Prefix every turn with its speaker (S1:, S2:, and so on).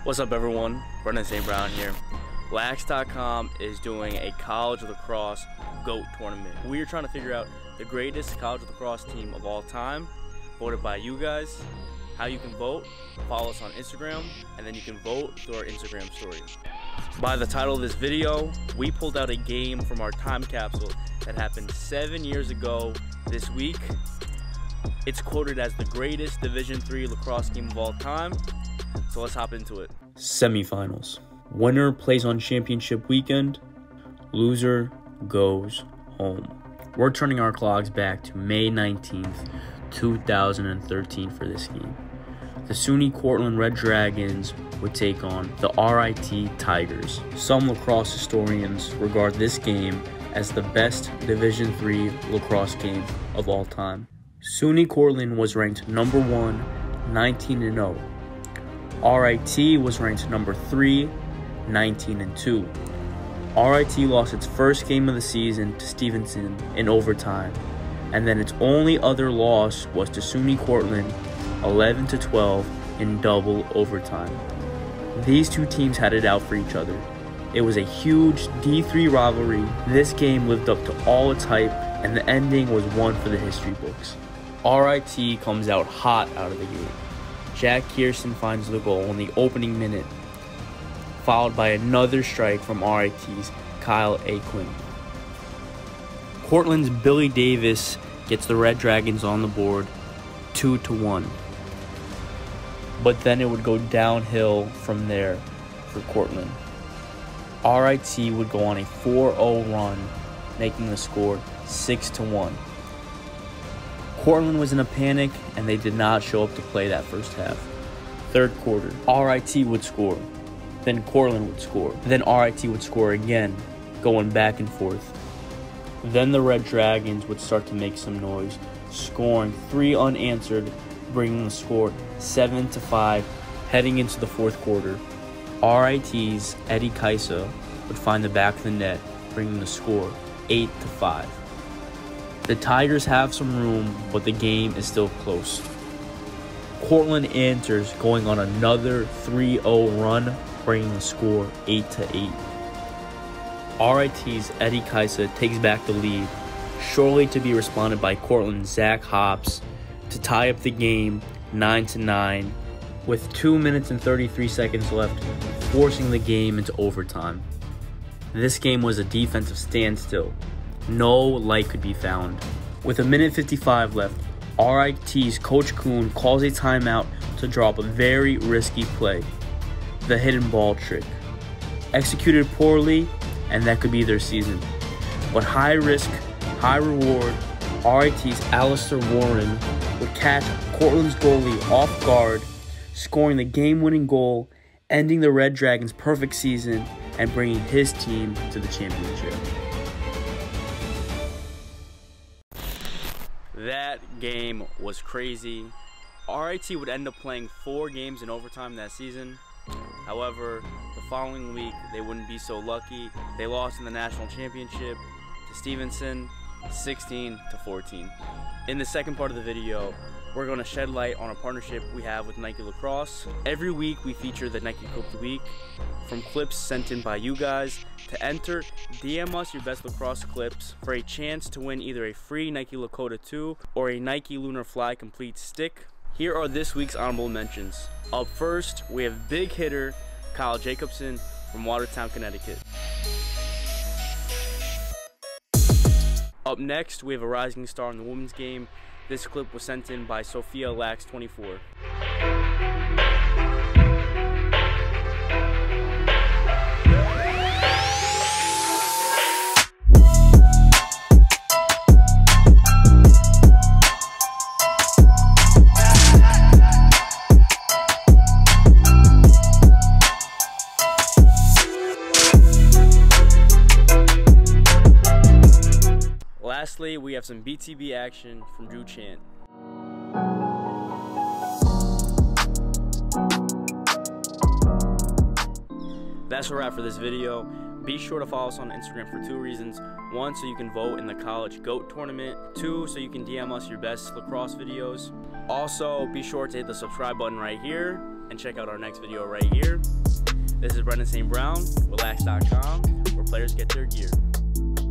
S1: What's up, everyone? Brendan St. Brown here. Lax.com is doing a college lacrosse GOAT tournament. We are trying to figure out the greatest college lacrosse team of all time, voted by you guys. How you can vote, follow us on Instagram, and then you can vote through our Instagram story. By the title of this video, we pulled out a game from our time capsule that happened 7 years ago this week. It's quoted as the greatest Division III lacrosse game of all time. So let's hop into it. Semifinals. Winner plays on championship weekend. Loser goes home. We're turning our clocks back to May 19th, 2013 for this game. The Suny Cortland Red Dragons would take on the RIT Tigers. Some lacrosse historians regard this game as the best Division III lacrosse game of all time. Suny Cortland was ranked number 1, 19-0. RIT was ranked number 3, 19-2. RIT lost its first game of the season to Stevenson in overtime, and then its only other loss was to Suny Cortland, 11-12 in double overtime. These two teams had it out for each other. It was a huge D3 rivalry. This game lived up to all its hype, and the ending was one for the history books. RIT comes out hot out of the gate. Jack Kirsten finds the goal in the opening minute, followed by another strike from RIT's Kyle A. Quinn. Cortland's Billy Davis gets the Red Dragons on the board 2-1. But then it would go downhill from there for Cortland. RIT would go on a 4-0 run, making the score 6-1. Cortland was in a panic, and they did not show up to play that first half. Third quarter, RIT would score. Then Cortland would score. Then RIT would score again, going back and forth. Then the Red Dragons would start to make some noise, scoring 3 unanswered, bringing the score 7-5. Heading into the fourth quarter, RIT's Eddie Kaisa would find the back of the net, bringing the score 8-5. The Tigers have some room, but the game is still close. Cortland answers, going on another 3-0 run, bringing the score 8-8. RIT's Eddie Kaisa takes back the lead, shortly to be responded by Cortland's Zach Hops to tie up the game 9-9 with 2 minutes and 33 seconds left, forcing the game into overtime. This game was a defensive standstill. No light could be found. With 1:55 left, RIT's Coach Kuhn calls a timeout to drop a very risky play, the hidden ball trick. Executed poorly, and that could be their season. But high risk, high reward, RIT's Alistair Warren would catch Cortland's goalie off guard, scoring the game-winning goal, ending the Red Dragons' perfect season and bringing his team to the championship. That game was crazy. RIT would end up playing 4 games in overtime that season. However, the following week, they wouldn't be so lucky. They lost in the national championship to Stevenson, 16-14. In the second part of the video, we're going to shed light on a partnership we have with Nike Lacrosse. Every week, we feature the Nike Clip of the Week from clips sent in by you guys. To enter, DM us your best lacrosse clips for a chance to win either a free Nike Lakota 2 or a Nike Lunar Fly Complete stick. Here are this week's honorable mentions. Up first, we have big hitter Kyle Jacobson from Watertown, Connecticut. Up next, we have a rising star in the women's game. This clip was sent in by Sophia Lax 24. Lastly, we have some BTB action from Drew Chant. That's a wrap for this video. Be sure to follow us on Instagram for 2 reasons. 1, so you can vote in the college GOAT tournament. 2, so you can DM us your best lacrosse videos. Also, be sure to hit the subscribe button right here. and check out our next video right here. This is Brendan St. Brown with Lacrosse.com, where players get their gear.